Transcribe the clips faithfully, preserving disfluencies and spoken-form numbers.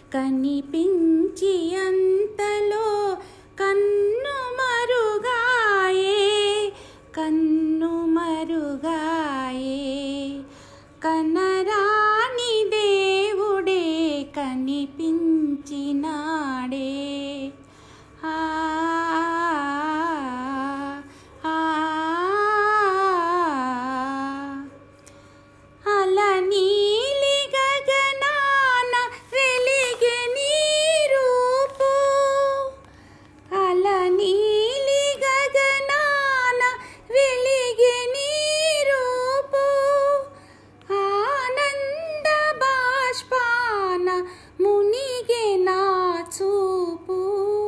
కనిపించి అంతలో కన్ను మరుగాయే కన్ను మరుగాయే కనరాని దేవుడే కనిపించినాడే. ఆ అలా నీలి గగనాన వెలిగే నీ రూపు అలా నీలి గగనాన వెలిగే నీ రూపు ఆనంద బాష్పాన మునిగే నా చూపు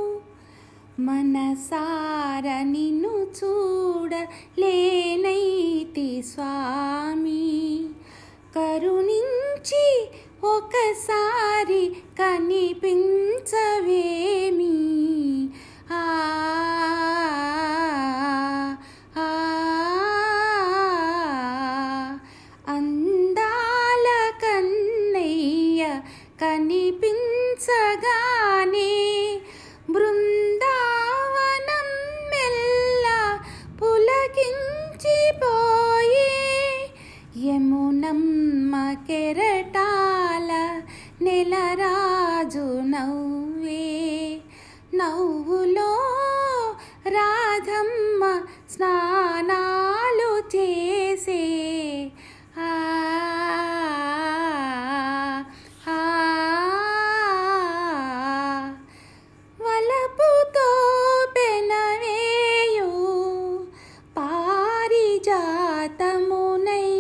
మనసార నిన్ను చూడలేనైతి స్వామి కరుణించి ఒకసారి కనిపించవేమి. ఆ అందాల కన్నయ్య కనిపించగానే బృందావనం మెల్ల పులకించిపోయే యమునమ్మ కెరటాల నెలరాజు నవ్వే నవ్వులో రాధమ్మ స్నానాలు చేసే. ఆ వలపుతో పెనవేయు పారిజాతమునై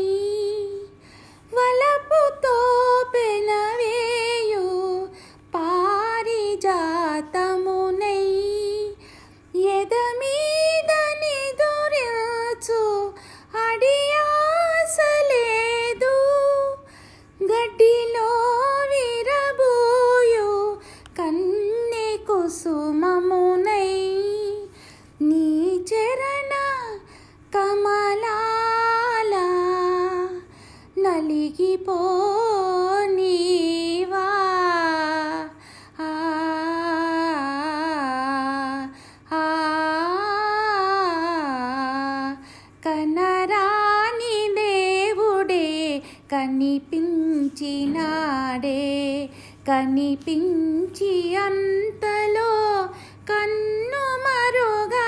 వలపుతో పెనవేయు పారిజాతమునై ఎదమీద నిదురించు అడియాసలేదు గడ్డిలో విరబోయు కన్నె కుసుమమునై నీ చరణ కమలాల నలిగిపోనీవా. ఆ కనరాని దేవుడే కనిపించినాడే కనిపించి అంతలో కన్ను మరుగా